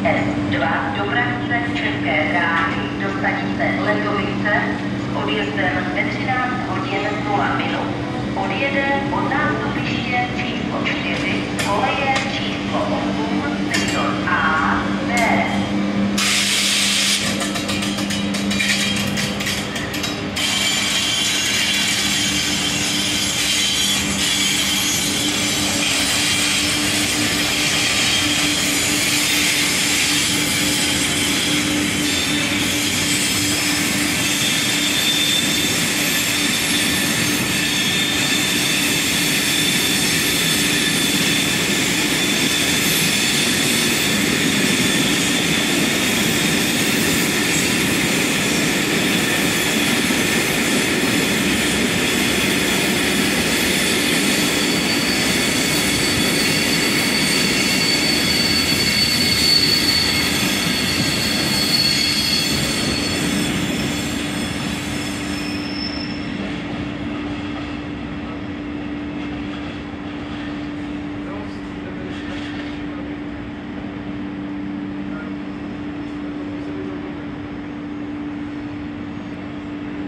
S2 dopravce České dráhy do stanice Letovice s odjezdem ve 13 hodin 0 minut odjede od nástupiště číslo 4 koleje číslo 8